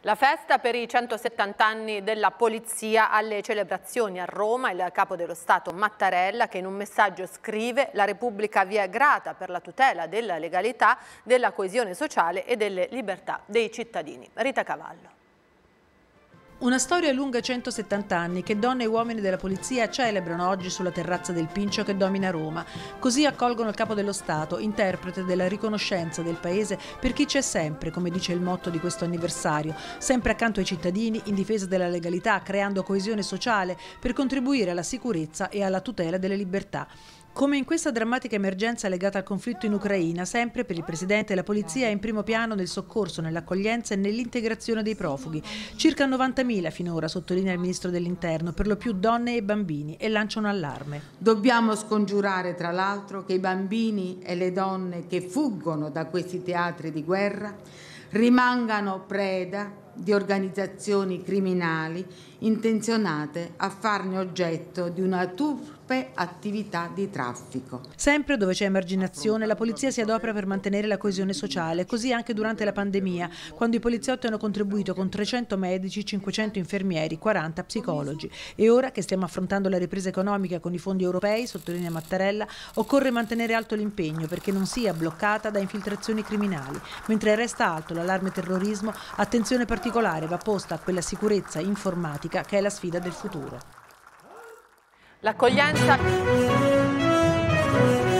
La festa per i 170 anni della Polizia. Alle celebrazioni a Roma il Capo dello Stato Mattarella, che in un messaggio scrive: la Repubblica vi è grata per la tutela della legalità, della coesione sociale e delle libertà dei cittadini. Rita Cavallo. Una storia lunga 170 anni che donne e uomini della polizia celebrano oggi sulla terrazza del Pincio che domina Roma. Così accolgono il Capo dello Stato, interprete della riconoscenza del Paese per chi c'è sempre, come dice il motto di questo anniversario, sempre accanto ai cittadini, in difesa della legalità, creando coesione sociale per contribuire alla sicurezza e alla tutela delle libertà. Come in questa drammatica emergenza legata al conflitto in Ucraina, sempre per il Presidente la Polizia è in primo piano nel soccorso, nell'accoglienza e nell'integrazione dei profughi. Circa 90.000 finora, sottolinea il Ministro dell'Interno, per lo più donne e bambini, e lancia un allarme. Dobbiamo scongiurare tra l'altro che i bambini e le donne che fuggono da questi teatri di guerra rimangano preda di organizzazioni criminali intenzionate a farne oggetto di una turpe attività di traffico. Sempre dove c'è emarginazione, la polizia si adopera per mantenere la coesione sociale, così anche durante la pandemia, quando i poliziotti hanno contribuito con 300 medici, 500 infermieri, 40 psicologi. E ora che stiamo affrontando la ripresa economica con i fondi europei, sottolinea Mattarella, occorre mantenere alto l'impegno perché non sia bloccata da infiltrazioni criminali. Mentre resta alto l'allarme terrorismo, attenzione particolare va posta a quella sicurezza informatica che è la sfida del futuro. L'accoglienza